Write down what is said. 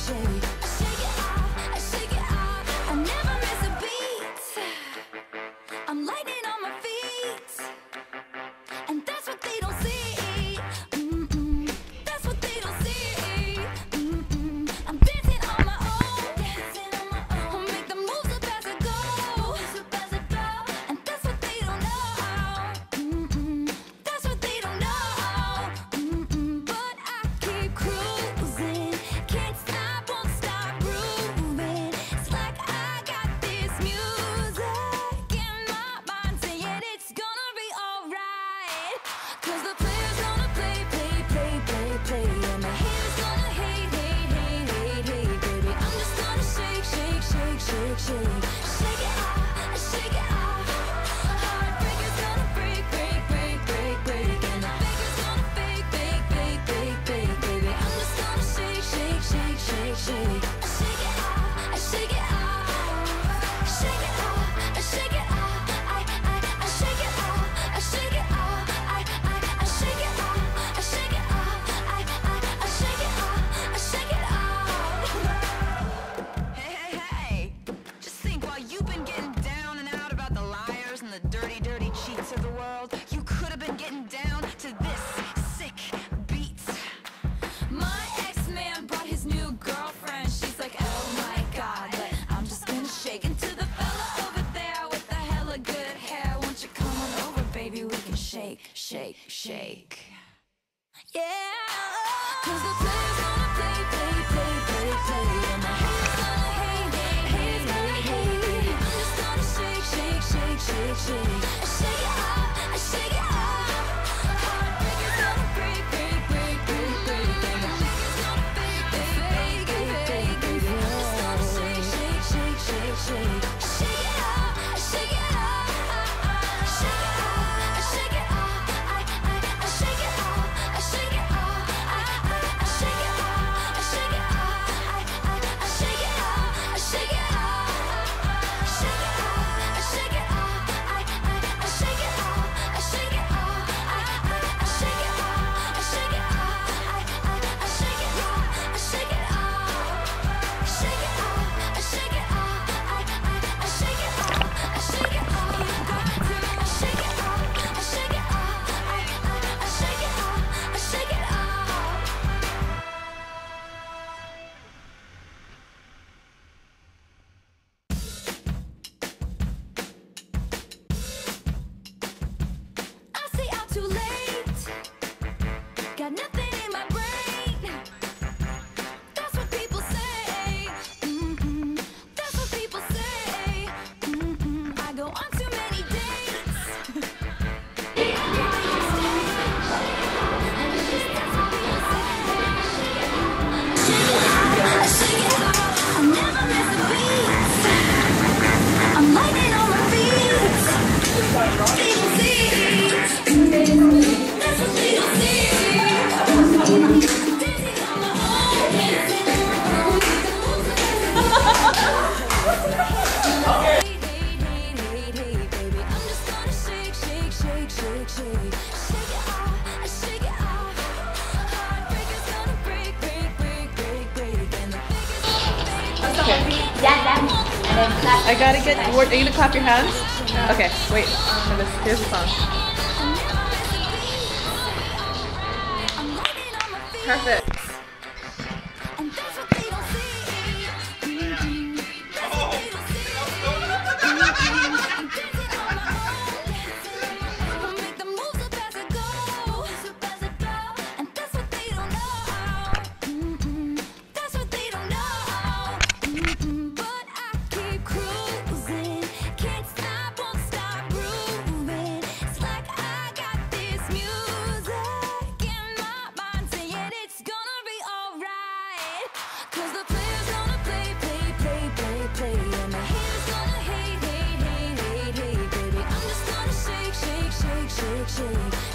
shake. I shake it off, I shake it off. I never miss a beat. I'm lightning on my feet, and that's what they don't see. That's what they don't see. I'm dancing on my own, dancing on my own. Make the moves up as I go, and that's what they don't know. That's what they don't know. But I keep cruising, can't stop, won't stop grooving. It's like I got this music in my mind saying it's gonna be alright. 'Cause the player's gonna play, play, play, play, play, and the haters gonna hate, hate, hate, hate, hate, baby. I'm just gonna shake, shake, shake, shake, shake. Shake it off, shake it off. Heartbreaker's gonna break, break, break, break, break, and the faker's gonna fake, fake, fake, fake, fake, baby. I'm just gonna shake, shake, shake, shake, shake. Shake it off, shake it off. Shake it off, shake it off. I shake it off, I shake it off. I shake it off, I shake it off. I shake it off, I shake it off. Hey, hey, hey! Just think, while you've been getting down and out about the liars and the dirty, dirty cheats of the world, you could have been getting down to this sick beat. My ex-man brought his new girlfriend. She's like, oh my god, but I'm just gonna shake into the fella over there with the hella good hair. Won't you come on over, baby? We can shake, shake, shake. Yeah. 'Cause the player's gonna play, play, play, play, play, and the haters gonna hate, hate, hate, hate, hate. I'm just gonna shake, shake, shake, shake, shake. I shake it off, I shake it off. Heartbreaker's gonna break, break, break, break, break, and the faker's gonna fake, fake, fake, fake, fake, baby. I'm just gonna shake, shake, shake, shake, shake. Shake it off, I shake it off. Shake it off, I shake it off. I shake it off, I shake it off. I shake it off, I shake it off. I shake it off, I shake it off. Shake it off, I shake it off. I shake it off, I shake it off. I shake it off, I shake it off. I shake it off, I shake it off. Shake it off, I shake it off. I shake it off, I shake it off. You got to. I shake it off, I shake it off. I shake it off, I shake it off. I stay out too late, got nothing in my brain. That's what people say. That's what people say. I go on too many dates. I shake it off, I never miss a beat. I'm lightning on my feet. They don't see. That's what they don't see. Dancing on my own, dancing on my own. Hate, hate, hate, hate, hate, baby. I'm just gonna shake, shake, shake, shake, shake. Shake it off, I shake it off. Heartbreaker's gonna break, break, break, break, break, and the faker's gonna fake, fake, fake. I gotta get. Are you gonna clap your hands? Okay, wait. Here's the song. Perfect. And that's what they don't see. That's what they don't see. I'm dancing on my own. Make the moves up as I go. And that's what they don't know. That's what they don't know. But I keep cruising, can't stop, won't stop grooving. It's like I got this music in my mind saying it's gonna be alright. 'Cause the player's gonna play, play, play, play, play, and the haters gonna hate, hate, hate, hate, hate, baby. I'm just gonna shake, shake, shake, shake, shake.